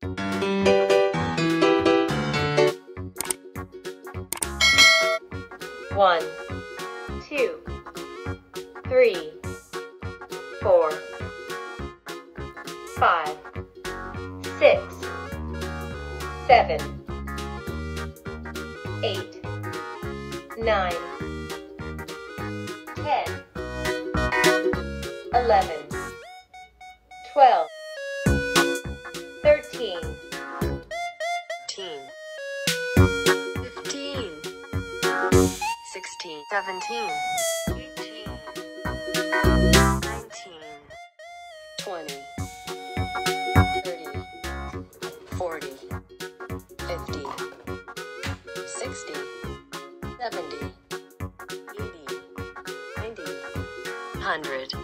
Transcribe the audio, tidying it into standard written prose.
1, 2, 3, 4, 5, 6, 7, 8, 9, 10, 11, 12, 13, 15, 16, 17, 18, 19, 20, 30, 40, 50, 60, 70, 80, 90, 100.